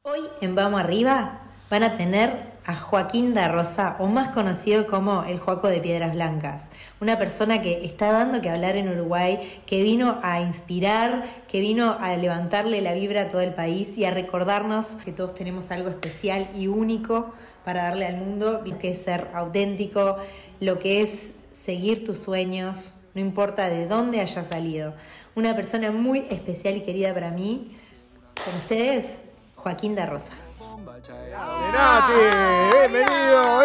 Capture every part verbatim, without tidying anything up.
Hoy en Vamos Arriba van a tener a Joaquín da Rosa, o más conocido como el Joaco de Piedras Blancas. Una persona que está dando que hablar en Uruguay, que vino a inspirar, que vino a levantarle la vibra a todo el país y a recordarnos que todos tenemos algo especial y único para darle al mundo, que es ser auténtico, lo que es seguir tus sueños, no importa de dónde hayas salido. Una persona muy especial y querida para mí. Con ustedes, Joaquín da Rosa. ¡Nati! ¡Bienvenido! ¡El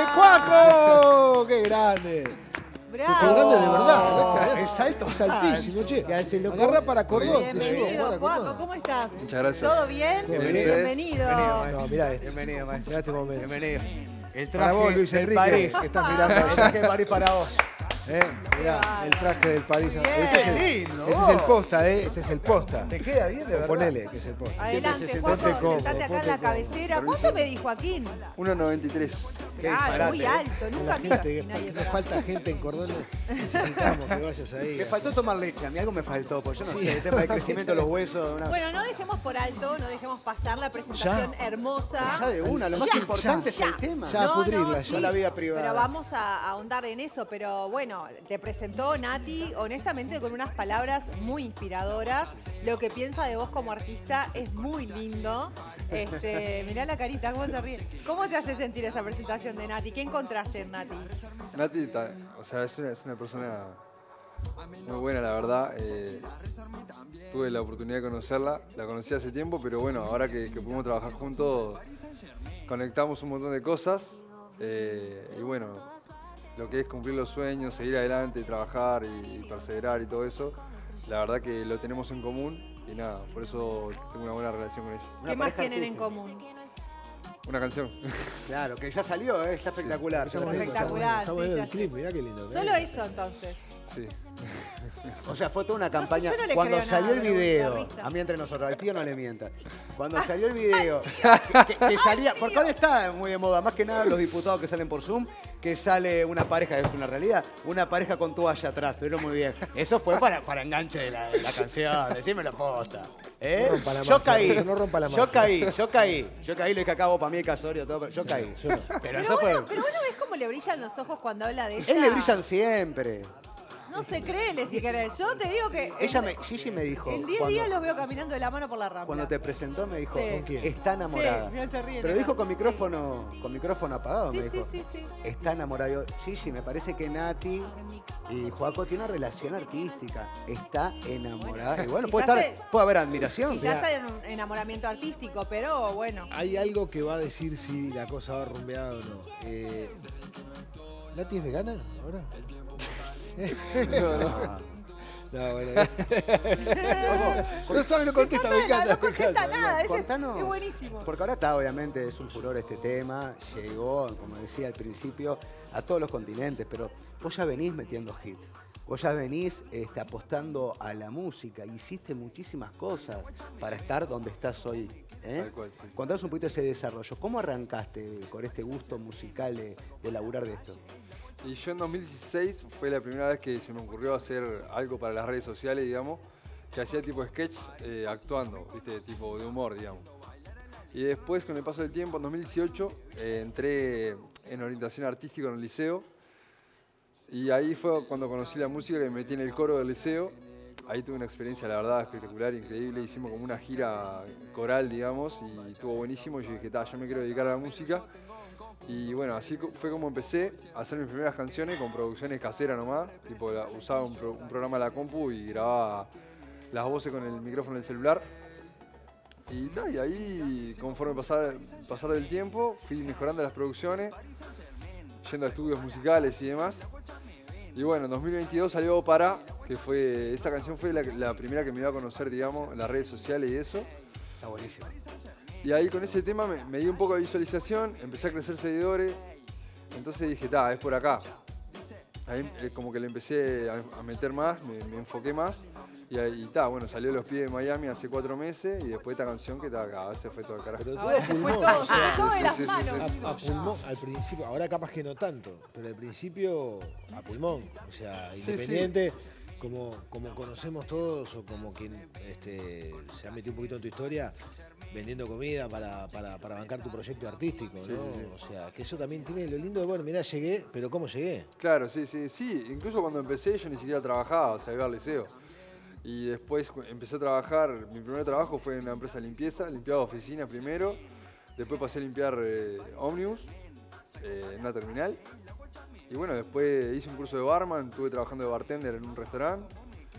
Juaco! ¡Qué grande! ¡Bravo! ¡Qué grande de verdad! Es alto, es altísimo, che. alto. Agarrá para cordón, te llevo Bienvenido, para Juaco, cordón. ¿cómo estás? Muchas gracias. ¿Todo bien? Todo bien. Bienvenido. No, mirá esto. Bienvenido, maestro. Mirá este momento. Bienvenido. El Para vos, Luis del Enrique, París. que estás mirando El allá. traje de París para vos. ¿Eh? Mirá, el traje del París. Bien. Este es el, Lindo, este es el posta, ¿eh? Este es el posta. Te queda bien, de verdad. Ponele que es el posta. Adelante, Siempre se Juaco, siente cómodo, sentate acá en ponte la cómodo. cabecera. ¿Cuánto medís, Joaquín? uno noventa y tres. Qué Claro, disparate, muy ¿eh? alto. Nunca La vi gente, así nadie que para- falta gente en Cordón. Necesitamos que vayas ahí. Me faltó tomar leche. A mí algo me faltó, porque yo no Sí. sé, el tema del crecimiento de los huesos. Una... Bueno, no dejemos por alto, no dejemos pasar la presentación hermosa. Ya de una, lo más Ya, importante ya, es el tema. Ya, a pudrirla, sí, ya. La vida privada. Pero vamos a a ahondar en eso. Pero bueno, te presentó Nati, honestamente, con unas palabras muy inspiradoras. Lo que piensa de vos como artista es muy lindo. Este, mirá la carita, cómo se ríe. ¿Cómo te hace sentir esa presentación de Nati? ¿Qué encontraste en Nati? Nati, ta- o sea, es una, es una persona muy buena, la verdad. Eh, tuve la oportunidad de conocerla, la conocí hace tiempo, pero bueno, ahora que, que pudimos trabajar juntos, conectamos un montón de cosas. Eh, y bueno, lo que es cumplir los sueños, seguir adelante, trabajar y, y perseverar y todo eso, la verdad que lo tenemos en común y nada, por eso tengo una buena relación con ella. Una ¿Qué más pareja tienen en artística. común? Una canción. Claro, que ya salió, ¿eh? Está espectacular. Estamos viendo, Espectacular, estamos sí, viendo ya el clip, mirá qué lindo. Solo eso, entonces. Sí. O sea, fue toda una campaña. yo no le Cuando creo salió nada, el pero me video, da risa. a mí entre nosotros, al tío no le mienta. Cuando salió el video, que, que- que salía, porque ahora está muy de moda, más que nada los diputados que salen por Zoom, que sale una pareja, es una realidad, una pareja con toalla atrás, pero muy bien. Eso fue para, para enganche de la, de la canción, decime la posta. ¿Eh? No rompa la Yo magia, caí, no rompa la yo magia. caí, yo caí, yo caí, le dije acá vos para mí, Casorio, todo, pero yo caí. yo no. Pero Pero eso fue. bueno, pero bueno, ves cómo le brillan los ojos cuando habla de ella. Él le brillan siempre. No se créele si querés. Yo te digo que. Ella en- me, Gigi me dijo. En diez cuando- días los veo caminando de la mano por la rambla. Cuando te presentó me dijo, Sí. ¿Con quién? está enamorada. Sí, mirá, se ríe, Pero ¿no? dijo con micrófono, con micrófono apagado, Sí, me sí, dijo. sí, sí. Está enamorada. Yo, Gigi, me parece que Nati y Joaco tienen una relación artística. Está enamorada. Y bueno, puede, Quizás estar, se- puede haber admiración. Quizás hay un enamoramiento artístico, pero bueno. Hay algo que va a decir si la cosa va rumbeada o no. Eh, ¿Nati es vegana ahora? No, no. No, bueno. No sabe, no contesta, me encanta. No me contesta encanta. nada, ese Contanos. es buenísimo. Porque ahora está, obviamente, es un furor este tema. Llegó, como decía al principio, a todos los continentes. Pero vos ya venís metiendo hit. Vos ya venís este, apostando a la música. Hiciste muchísimas cosas para estar donde estás hoy. ¿eh? Tal cual, sí. Contanos un poquito ese desarrollo. ¿Cómo arrancaste con este gusto musical de, de laburar de esto? Y yo en dos mil dieciséis fue la primera vez que se me ocurrió hacer algo para las redes sociales, digamos, que hacía tipo sketch eh, actuando, ¿viste? Tipo de humor, digamos. Y después, con el paso del tiempo, en dos mil dieciocho, eh, entré en orientación artística en el liceo. Y ahí fue cuando conocí la música, que me metí en el coro del liceo. Ahí tuve una experiencia, la verdad, espectacular, increíble. Hicimos como una gira coral, digamos, y estuvo buenísimo. Y yo dije, ta, yo me quiero dedicar a la música. Y bueno, así co- fue como empecé a hacer mis primeras canciones con producciones caseras nomás. Tipo, la- usaba un, pro- un programa de la compu y grababa las voces con el micrófono del celular. Y, ta, y ahí, conforme pasar, pasar del tiempo, fui mejorando las producciones, yendo a estudios musicales y demás. Y bueno, en dos mil veintidós salió Para, que fue, esa canción fue la, la primera que me iba a conocer, digamos, en las redes sociales y eso. Está buenísimo. Y ahí con ese tema me, me di un poco de visualización, empecé a crecer seguidores, entonces dije, ta, es por acá. Ahí eh, como que le empecé a, a meter más, me, me enfoqué más, y ahí, ta, bueno, salió Los Pies de Miami hace cuatro meses, y después esta canción que ta, acá, se fue todo el carajo. Pero todo Ahora a se fue pulmón, todo, o se sea, fue todo de sí, las sí, sí, manos. sí. a, a pulmón al principio, ahora capaz que no tanto, pero al principio a pulmón, o sea, Sí, independiente, como, como conocemos todos o como quien este, se ha metido un poquito en tu historia, vendiendo comida para, para, para bancar tu proyecto artístico, Sí, ¿no? sí, sí. O sea, que eso también tiene lo lindo de, bueno, mirá, llegué, pero ¿cómo llegué? Claro, sí, sí, sí. Incluso cuando empecé yo ni siquiera trabajaba, o sea, iba al liceo. Y después cu- empecé a trabajar, mi primer trabajo fue en una empresa de limpieza, limpiaba oficinas primero, después pasé a limpiar eh, ómnibus eh, en una terminal. Y bueno, después hice un curso de barman, estuve trabajando de bartender en un restaurante.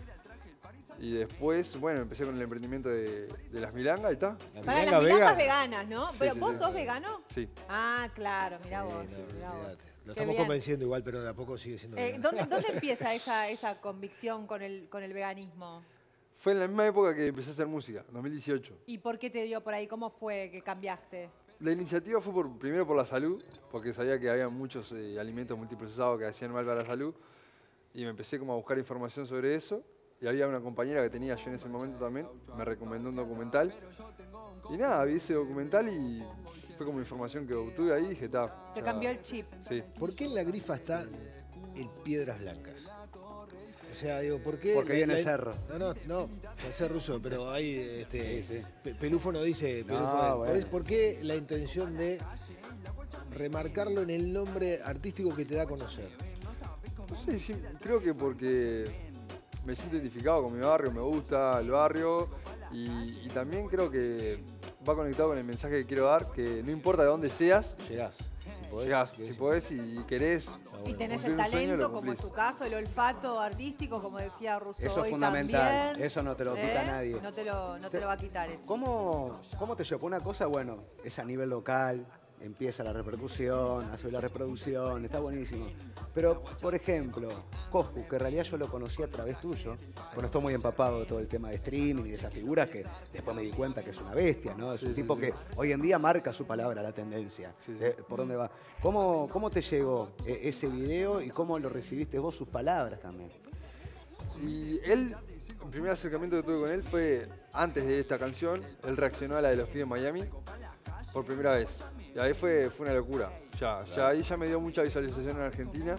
Y después, bueno, empecé con el emprendimiento de, de las milangas y está. La Para milanga las milangas vega. veganas, ¿no? Sí, Pero sí, ¿vos sí. sos vegano? Sí. Ah, claro, mirá Sí, vos, no, sí, mirá vos. olvídate. Lo Qué estamos bien. convenciendo igual, pero de a poco sigue siendo Eh, vegano. ¿dónde, ¿Dónde empieza esa, esa convicción con el, con el veganismo? Fue en la misma época que empecé a hacer música, dos mil dieciocho. ¿Y por qué te dio por ahí? ¿Cómo fue que cambiaste? La iniciativa fue por, primero por la salud, porque sabía que había muchos eh, alimentos multiprocesados que hacían mal para la salud. Y me empecé como a buscar información sobre eso. Y había una compañera que tenía yo en ese momento también, me recomendó un documental. Y nada, vi ese documental y fue como información que obtuve ahí y dije, está. Te cambió el chip. Sí. ¿Por qué en la grifa está el Piedras Blancas? O sea, digo, ¿por qué? Porque la- viene la- el cerro. No, no, no, el cerro ruso, pero ahí este, Sí, sí. Pe- Pelufo no dice No, Pelufo de- bueno. ¿Por, es- ¿Por qué la intención de remarcarlo en el nombre artístico que te da a conocer? No sé, sí, creo que porque me siento identificado con mi barrio, me gusta el barrio y, y también creo que va conectado con el mensaje que quiero dar, que no importa de dónde seas, Llegás. Si podés, llegás, llegás. si podés y querés. Y tenés cumplir el un sueño, talento, lo como en cumplís. tu caso, el olfato artístico, como decía Russo Eso es hoy fundamental, también. eso no te lo quita nadie. No te lo, no te lo va a quitar eso. ¿Cómo, ¿Cómo te llevó? Una cosa, bueno, es a nivel local, empieza la repercusión, hace la reproducción, está buenísimo. Pero, por ejemplo, Coscu, que en realidad yo lo conocí a través tuyo, bueno, estoy muy empapado de todo el tema de streaming y de esas figuras que después me di cuenta que es una bestia, ¿no? Es Sí, un sí, tipo sí. que hoy en día marca su palabra, la tendencia, Sí, sí. de por dónde va. ¿Cómo, cómo te llegó eh, ese video y cómo lo recibiste vos, sus palabras también? Y él, el primer acercamiento que tuve con él fue antes de esta canción, él reaccionó a la de los pibes en Miami por primera vez. Y ahí fue, fue una locura. Ya, ya ahí ya me dio mucha visualización en Argentina.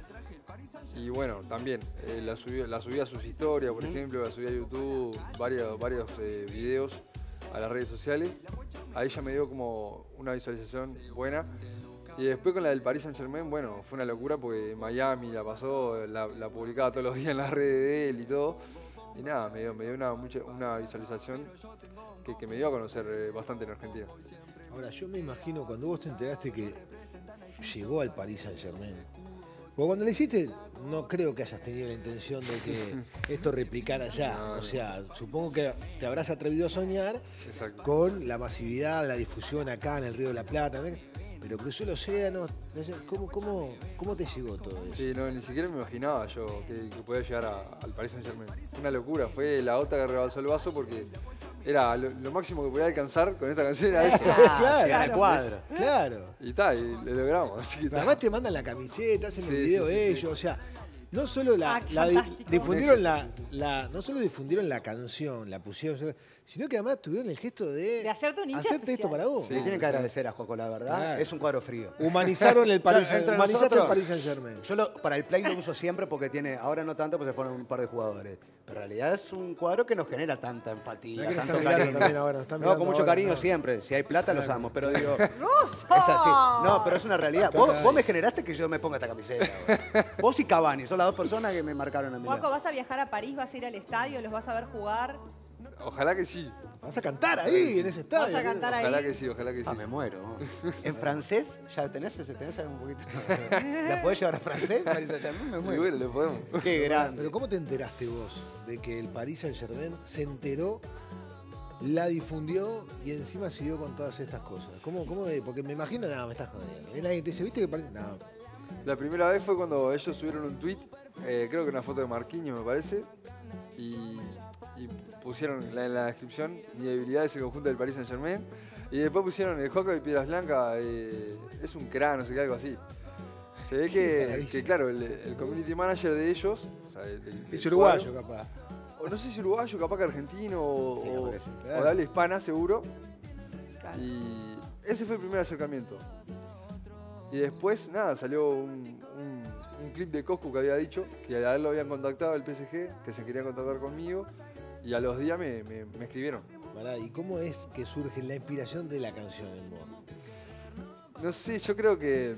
Y bueno, también eh, la, subí, la subí a sus historias, por ejemplo, la subí a YouTube, varios, varios eh, videos a las redes sociales. Ahí ya me dio como una visualización buena. Y después con la del Paris Saint Germain, bueno, fue una locura porque Miami la pasó, la, la publicaba todos los días en las redes de él y todo. Y nada, me dio, me dio una, mucha, una visualización que, que me dio a conocer eh, bastante en Argentina. Ahora, yo me imagino cuando vos te enteraste que llegó al Paris Saint Germain. Porque cuando le hiciste, no creo que hayas tenido la intención de que esto replicara allá. No, O no. sea, supongo que te habrás atrevido a soñar Exacto. con la masividad, la difusión acá en el Río de la Plata. ¿no? Pero cruzó el océano. no sé, ¿Cómo, cómo, cómo te llegó todo eso? Sí, no, ni siquiera me imaginaba yo que, que podía llegar a- al Paris Saint Germain. Fue una locura, fue la gota que rebalsó el vaso porque era lo, lo máximo que podía alcanzar con esta canción era eso. Claro, llegar al cuadro. Claro. Y está, y lo logramos. Así que Pero está. además te mandan la camiseta, hacen Sí, el video sí, sí, sí. ellos, o sea, no solo la, Ah, qué la di- fantástico. difundieron la, la, no solo difundieron la canción, la pusieron, sino que además tuvieron el gesto de, De hacerte un hincha hacerte esto especial. para vos. Le tienen que agradecer a Joco, la verdad, Claro. es un cuadro frío. Humanizaron el Paris, Entre humanizaste el nosotros, Paris Saint Germain. Yo lo- para el play lo uso siempre porque tiene, ahora no tanto, porque se fueron un par de jugadores. Pero en realidad es un cuadro que nos genera tanta empatía, Mirá que nos tanto están mirando cariño. también ahora, nos están no, mirando con mucho ahora, cariño no. siempre. Si hay plata los amo, pero digo, ¡Russo! es así. No, pero es una realidad. Vos, Total. vos me generaste que yo me ponga esta camiseta. güey. Vos y Cavani, son las dos personas que me marcaron a mí. Juaco, ¿vas a viajar a París? ¿Vas a ir al estadio? ¿Los vas a ver jugar? Ojalá que sí. Vas a cantar ahí, en ese estadio. Vas a cantar ahí. Ojalá que sí, ojalá que sí. Ah, me muero. En francés, ¿ya tenés ese? ¿Tenés algo un poquito? ¿La podés llevar a francés? Paris Saint-Germain? Me Y muero. bueno, le podemos. Qué grande. Pero ¿cómo te enteraste vos de que el Paris Saint Germain se enteró, la difundió y encima siguió con todas estas cosas? ¿Cómo, cómo de- porque me imagino, nada, me estás jodiendo. Viene alguien y te dice, ¿viste que parece? No, La primera vez fue cuando ellos subieron un tweet, eh, creo que una foto de Marquinhos me parece, y, y pusieron en la, en la descripción mi debilidad es el conjunto del Paris Saint Germain, y después pusieron el Joco de Piedras Blancas, eh, es un cráneo, no sé qué, algo así. Se ve Qué que, maravilla. que, claro, el, el community manager de ellos, o sea, del- del- es del uruguayo, cuadro, capaz. o no sé si uruguayo, capaz que argentino, o, Sí, o- parece. o de habla hispana seguro, Claro. y ese fue el primer acercamiento. Y después, nada, salió un, un- un clip de Coscu que había dicho que a él lo habían contactado el P S G, que se querían contactar conmigo, y a los días me, me- me escribieron. Pará, ¿y cómo es que surge la inspiración de la canción en vos? No sé, yo creo que,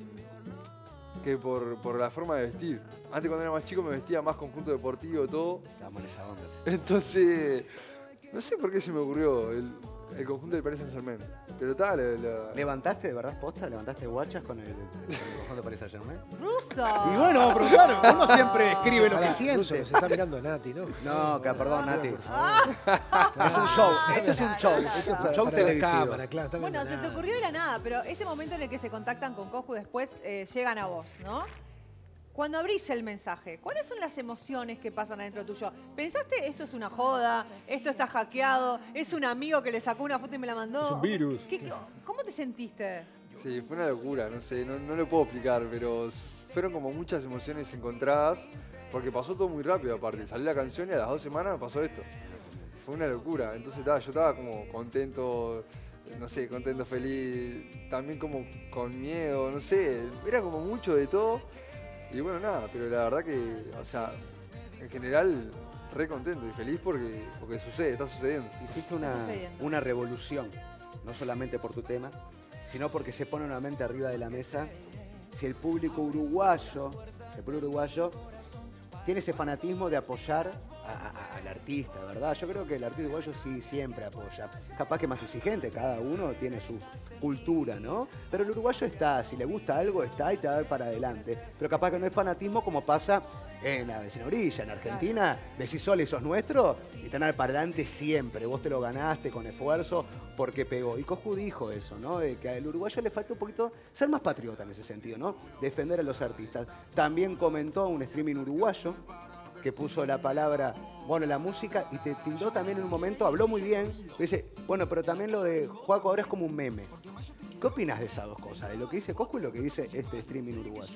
que por, por la forma de vestir. Antes cuando era más chico me vestía más conjunto deportivo, todo. Estamos en esa onda. Entonces, no sé por qué se me ocurrió el, el conjunto del Paris Saint-Germain. Pero tal, la, ¿Levantaste de verdad posta? ¿Levantaste guachas con el, con el conjunto de Paris Saint-Germain? ¡Ruso! Y bueno, vamos a preguntar, uno siempre escribe lo Pará, que siente. Russo, se está mirando Nati, ¿no? No, que perdón, Nati. Por favor. Es un show, esto es un show, Esto es un para, show para la televisivo. cámara, claro, está Bueno, viendo se te Nati. ocurrió de la nada, pero ese momento en el que se contactan con Coscu después eh, llegan a vos, ¿no? Cuando abrís el mensaje, ¿cuáles son las emociones que pasan adentro tuyo? ¿Pensaste esto es una joda? ¿Esto está hackeado? ¿Es un amigo que le sacó una foto y me la mandó? Es un virus. ¿Qué- ¿Cómo te sentiste? sí, fue una locura, no sé, no, no lo puedo explicar, pero s- fueron como muchas emociones encontradas, porque pasó todo muy rápido aparte. Salió la canción y a las dos semanas pasó esto. Fue una locura, entonces ta, yo estaba como contento, no sé, contento, feliz, también como con miedo, no sé, era como mucho de todo. Y bueno, nada, pero la verdad que, o sea, en general, re contento y feliz porque, porque sucede, está sucediendo. Hiciste una, sucediendo. una revolución, no solamente por tu tema, sino porque se pone nuevamente arriba de la mesa si el público uruguayo, el público uruguayo tiene ese fanatismo de apoyar a- a- al artista, ¿verdad? Yo creo que el artista uruguayo sí siempre apoya. Capaz que más exigente, cada uno tiene su cultura, ¿no? Pero el uruguayo está, si le gusta algo, está y te va a dar para adelante. Pero capaz que no es fanatismo como pasa en la vecina orilla, en Argentina, decís sola y sos nuestro y te van a dar para adelante siempre. Vos te lo ganaste con esfuerzo porque pegó. Y Coscu dijo eso, ¿no? De que al uruguayo le falta un poquito ser más patriota en ese sentido, ¿no? Defender a los artistas. También comentó un streaming uruguayo que puso la palabra, bueno, la música, y te tildó también en un momento, habló muy bien, dice, bueno, pero también lo de Juaco ahora es como un meme. ¿Qué opinas de esas dos cosas? De lo que dice Coscu y lo que dice este streaming uruguayo.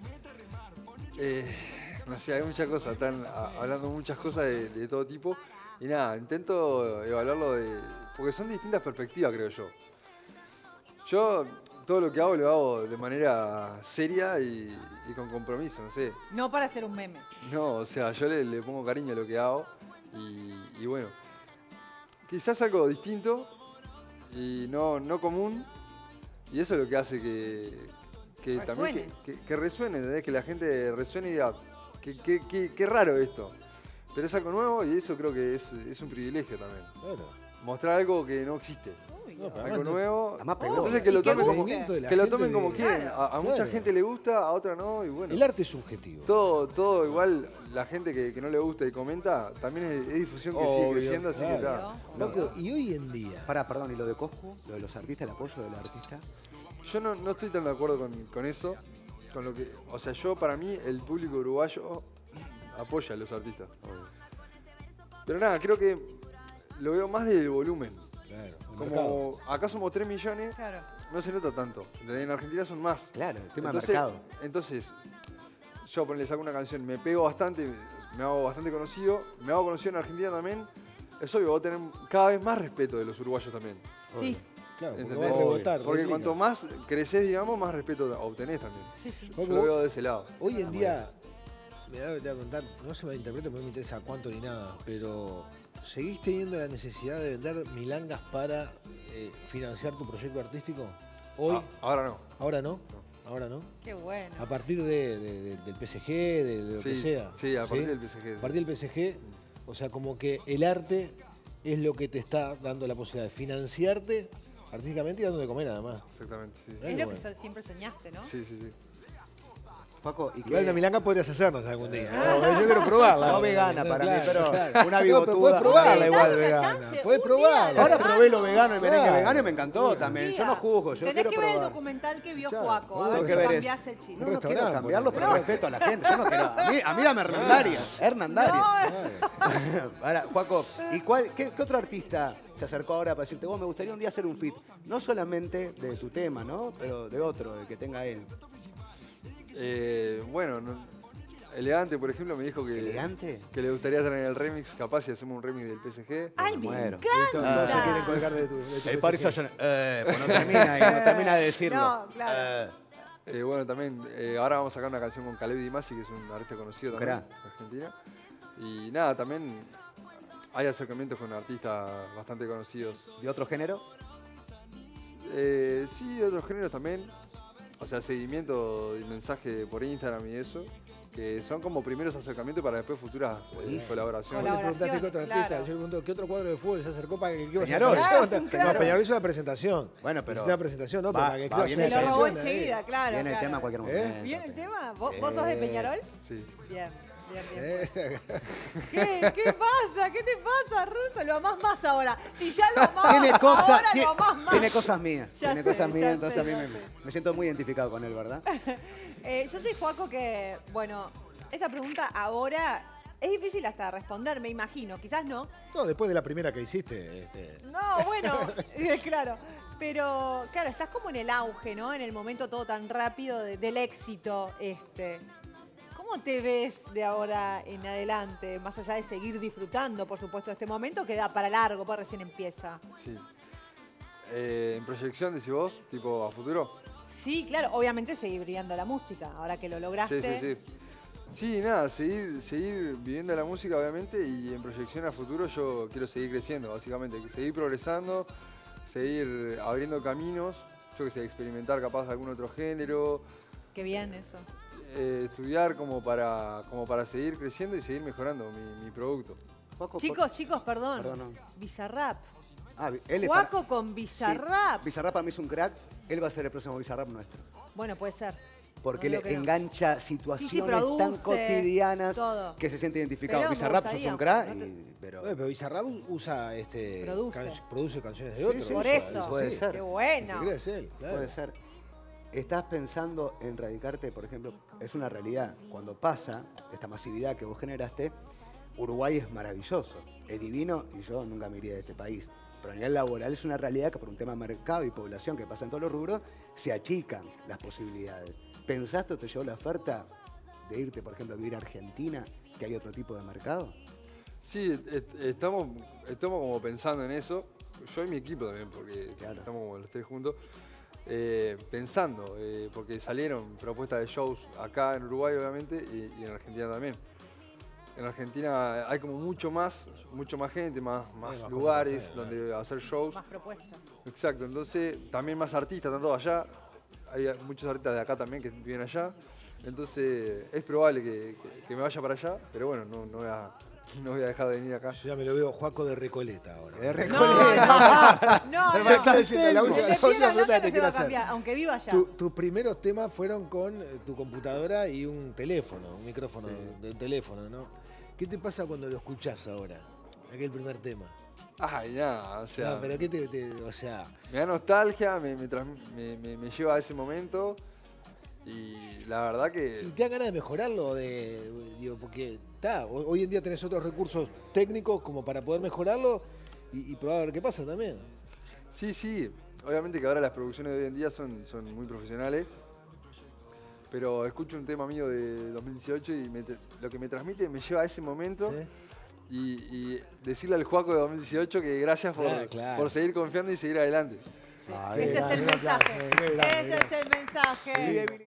Eh, no sé, hay muchas cosas, están a- hablando muchas cosas de, de todo tipo. Y nada, intento evaluarlo de. Porque son distintas perspectivas, creo yo. Yo todo lo que hago lo hago de manera seria y, y con compromiso, no sé. No para hacer un meme. No, o sea, yo le, le pongo cariño a lo que hago. Y, y bueno, quizás algo distinto y no, no común. Y eso es lo que hace que, que también Resuene. que, que- que resuene, ¿entendés? Que la gente resuene y diga, qué, qué, qué- qué raro esto. Pero es algo nuevo y eso creo que es, es un privilegio también. Claro. Mostrar algo que no existe. Uy, No, pero Algo además no- nuevo. Además pegó. Entonces que lo Y que tomen como, movimiento de la que lo gente tomen como de- quieren. Claro. A, a mucha Claro. gente le gusta, a otra no, y bueno. El arte es subjetivo. Todo, todo igual, la gente que, que no le gusta y comenta, también es, es difusión que sigue Obvio, creciendo, así que claro. está. Loco, y hoy en día, Pará, perdón, ¿y lo de Coscu? ¿Lo de los artistas, el apoyo de los artistas? Yo no, no estoy tan de acuerdo con, con eso. Con lo que, o sea, yo para mí el público uruguayo apoya a los artistas. Pero nada, creo que lo veo más del volumen. claro, el mercado. Como acá somos tres millones, Claro. no se nota tanto. En Argentina son más. Claro, el tema Entonces, de mercado. entonces, yo ponle, saco una canción, me pego bastante, me hago bastante conocido, me hago conocido en Argentina también. Es obvio, voy a tener cada vez más respeto de los uruguayos también. Sí, Claro, porque ¿Entendés? va a rebotar. Porque replica. cuanto más creces, digamos, más respeto obtenés también. sí, sí. Yo Porque lo vos- veo de ese lado. Hoy en día, mirá lo que te voy a contar, no se me interprete, no me interesa cuánto ni nada, pero ¿seguís teniendo la necesidad de vender milangas para eh, financiar tu proyecto artístico? Hoy, Ah, ahora no. ahora no, ahora no. Qué bueno. A partir de, de- de- del P S G, de, de lo que Sí, sea. sí, a partir del P S G. A partir del P S G, o sea, como que el arte es lo que te está dando la posibilidad de financiarte artísticamente y dando de comer nada más. Exactamente, sí. Ay, Es lo bueno. que so- siempre soñaste, ¿no? Sí, sí, sí. Paco, ¿y Igual qué? la milanga podrías hacernos algún día. No, yo quiero probarla. No vegana para mí, pero una No, pero bigotuda. podés probarla Una igual Dale una vegana. chance, Podés un probarla. día. Ahora probé lo vegano, el merengue Claro. vegano y me encantó también. Yo no juzgo, yo Tenés quiero que ver el probar. documental que vio Claro, Juaco, a tengo ver que si ver cambiás el chino. No, no quiero restaurante, cambiarlo, por pero ejemplo. respeto a la gente. Yo no quiero. A mí, a mí dame Hernandaria. Hernandaria. Ahora, Juaco, ¿y cuál, qué, qué otro artista se acercó ahora para decirte, vos me gustaría un día hacer un feat? No solamente de tu tema, ¿no? Pero de otro, de que tenga él. Eh, bueno, no- Elegante, por ejemplo, me dijo que, ¿Elegante? que le gustaría tener el remix, capaz si hacemos un remix del P S G. Ay, Me me muero. Listo, encanta. todos se quieren colgar de tu, de tu El P S G. Paris Saint eh, pues no termina ahí, no termina de decirlo. No, claro. Eh, Eh, bueno, también, eh, ahora vamos a sacar una canción con Caleb Di Masi, que es un artista conocido también Cra. de Argentina. Y nada, también hay acercamientos con artistas bastante conocidos. ¿De otro género? Eh, sí, de otros géneros también. O sea, seguimiento y mensaje por Instagram y eso. Que son como primeros acercamientos para después futuras eh, colaboraciones. Vos le preguntaste qué otro artista, Claro. yo le pregunto qué otro cuadro de fútbol se acercó para que el equipo Peñarol. se Ah, es un claro. No, Peñarol hizo una presentación. Bueno, pero- Es una presentación, ¿no? Pero Va- para que va el bien club Se el lo robó haga una enseguida, claro. Viene el claro. tema en cualquier ¿Eh? momento. ¿Viene el tema? ¿Vos, Sí. vos sos de Peñarol? Sí. Bien, bien, bien. Eh, ¿Qué? ¿Qué pasa? ¿Qué te pasa, Russo? Lo amás más ahora. Si ya lo amás, Tiene cosas, ahora tiene, lo amás más. tiene cosas mías. Ya tiene sé, cosas ya mías, sé, entonces a mí ya me, sé. me siento muy identificado con él, ¿verdad? Eh, yo soy Joaco que, bueno, esta pregunta ahora es difícil hasta responder, me imagino. Quizás no. no, después de la primera que hiciste. Este, No, bueno, eh, claro. Pero, claro, estás como en el auge, ¿no? En el momento todo tan rápido de- del éxito, este. ¿Cómo te ves de ahora en adelante? Más allá de seguir disfrutando, por supuesto, de este momento que da para largo, pues recién empieza. Sí. Eh, en proyección, decís vos, tipo a futuro. Sí, claro, obviamente seguir brillando la música, ahora que lo lograste. Sí, sí, sí. Sí, nada, seguir, seguir viviendo la música, obviamente, y en proyección a futuro yo quiero seguir creciendo, básicamente. Seguir progresando, seguir abriendo caminos, yo que sé, experimentar capaz algún otro género, Qué bien eso. eh, estudiar como para, como para seguir creciendo y seguir mejorando mi, mi producto. Juaco, por- Chicos, chicos, perdón. Perdón, no. Bizarrap. Ah, él es para- Juaco con Bizarrap. Sí, Bizarrap para mí es un crack. Él va a ser el próximo Bizarrap nuestro. Bueno, puede ser. Porque No él digo que no. engancha situaciones produce, tan cotidianas todo. que se siente identificado. Pero me Bizarrap sos gustaría, un crack, no te- y- pero Oye, pero Bizarrap usa este Produce. can- produce canciones de Sí, otros. sí, Por usa- eso. usa Puede así. ser. Qué bueno. ¿Qué crees él? Claro. puede ser. ¿Estás pensando en radicarte, por ejemplo? Es una realidad. Cuando pasa esta masividad que vos generaste, Uruguay es maravilloso, es divino y yo nunca me iría de este país. Pero a nivel laboral es una realidad que por un tema de mercado y población que pasa en todos los rubros, se achican las posibilidades. ¿Pensaste o te llegó la oferta de irte, por ejemplo, a vivir a Argentina, que hay otro tipo de mercado? Sí, et- estamos, estamos como pensando en eso. Yo y mi equipo también, porque Claro. estamos como los tres juntos. eh, pensando, eh, porque salieron propuestas de shows acá en Uruguay, obviamente, y, y en Argentina también. En Argentina hay como mucho más, mucho más gente, más, más más cosas lugares que hacer, donde hacer shows. Más propuestas. Exacto, entonces también más artistas, tanto allá. Hay muchos artistas de acá también que viven allá. Entonces es probable que, que- que me vaya para allá, pero bueno, no, no, voy a, no voy a dejar de venir acá. Yo ya me lo veo Juaco de Recoleta ahora. De No, no, no, Me parece no. decirte, la última- El la de última Piedra pregunta Blanca que te no se quiero va a hacer. cambiar, aunque viva allá. Tu- tus primeros temas fueron con eh, tu computadora y un teléfono, un micrófono de un teléfono, ¿no? ¿Qué te pasa cuando lo escuchás ahora? Aquel primer tema. Ay, nada, o sea, No, pero ¿qué te, te- o sea, me da nostalgia, me, me, trans- me- me- me lleva a ese momento y la verdad ¿y que te dan ganas de mejorarlo? De, digo, porque está, hoy en día tenés otros recursos técnicos como para poder mejorarlo y, y probar a ver qué pasa también. sí, sí, obviamente que ahora las producciones de hoy en día son, son muy profesionales, pero escucho un tema mío de dos mil dieciocho y me te- lo que me transmite me lleva a ese momento. ¿Sí? Y, y decirle al Juaco de dos mil dieciocho que gracias por, Ah, claro. por seguir confiando y seguir adelante. Sí. Ah, Ese qué es el grande, mensaje. qué grande, Ese es el mensaje.